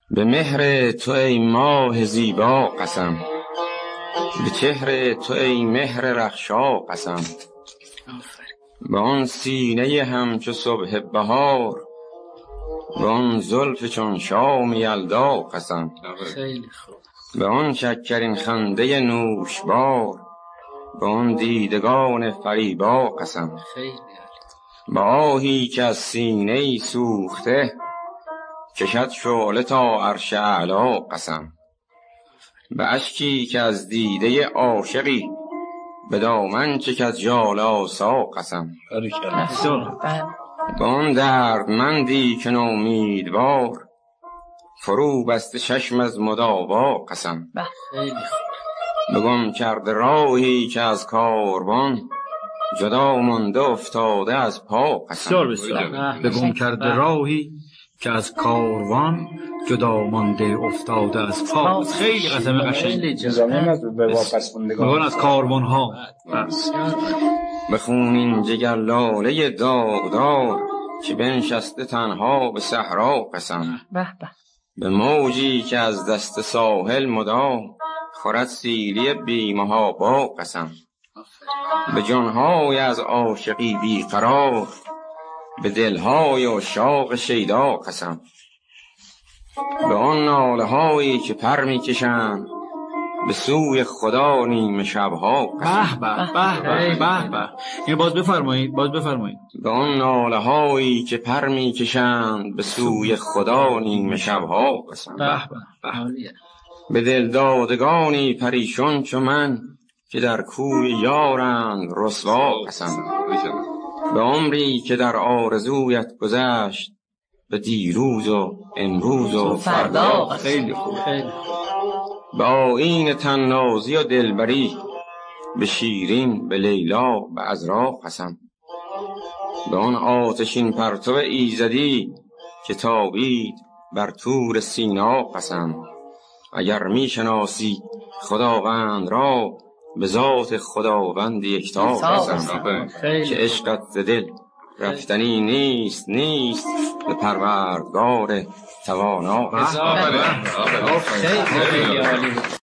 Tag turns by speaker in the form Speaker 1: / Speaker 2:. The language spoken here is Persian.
Speaker 1: به مهر تو ای ماه زیبا قسم، به چهر تو ای مهر رخشا قسم. به آن سینه همچو صبح بهار، به آن زلف چون شام یلدا قسم. به آن شکرین خنده نوشبار، به آن دیدگان فریبا قسم. به آهی که از سینه سوخته، کشد شعله تا عرش اعلا قسم. به اشکی که از دیده عاشقی، به دامن چکد ژاله آسا قسم. به آن دردمندی که نومیدوار، فرو بسته چشم از مداوا قسم. به گم کرده راهی که از کاروان، جدا مانده افتاده از پا قسم.
Speaker 2: به گم کرده راهی که از کاروان، جدا مانده افتاده از پا. خیلی قسم قشنگی
Speaker 3: به واپس موندگان
Speaker 2: از کاروان ها.
Speaker 1: بخونین جگر لاله داغدار، که بنشسته تنها به صحرا قسم. به موجی که از دست ساحل مدام، خورد سیلی بی محابا قسم. به جانهای از عاشقی بیقرار، به دلهای عشاق شیدا قسم. به آن ناله هایی که پر میکشند، به سوی خدا نیمه شبها قسم.
Speaker 2: به باز بفرمایید.
Speaker 1: به آن ناله هایی که پر میکشند، به سوی خدا نیمه شبها قسم. به دلدادگانی پریشان چو من، که در کوی یارند رسوا قسم. به عمری که در آرزویت گذشت، به دیروز و امروز و فردا.
Speaker 2: خیلی خوبه.
Speaker 1: به آیین طنازی و دلبری، به شیرین، به لیلا، به عذرا قسم. به آن آتشین پرتو ایزدی، که تابید بر طور سینا قسم. اگر میشناسی خداوند را، به ذات خداوند یکتا قسم. که عشقت ز دل رفتنی نیست به پروردگار توانا قسم.